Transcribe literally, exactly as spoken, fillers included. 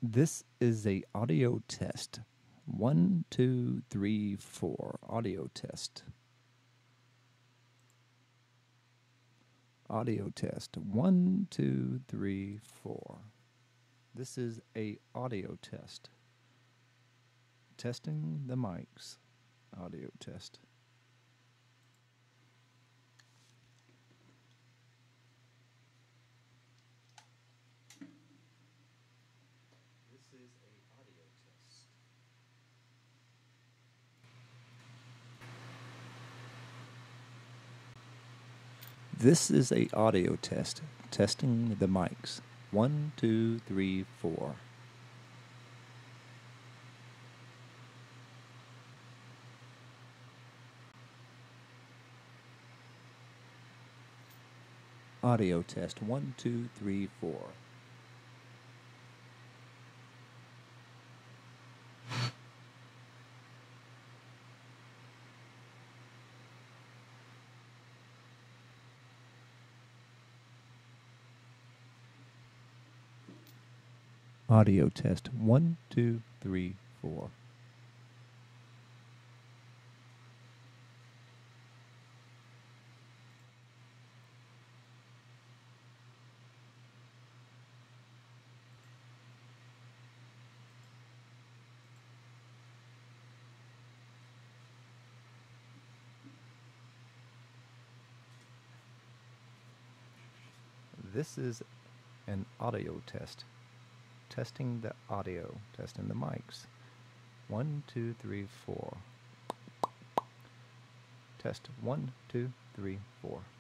This is a audio test. One, two, three, four. Audio test. Audio test. One, two, three, four. This is a audio test. Testing the mics. Audio test. This is a audio test. This is a audio test. Testing the mics. One, two, three, four. Audio test. One, two, three, four. Audio test. One, two, three, four. This is an audio test. Testing the audio, testing the mics. One, two, three, four. Test one, two, three, four.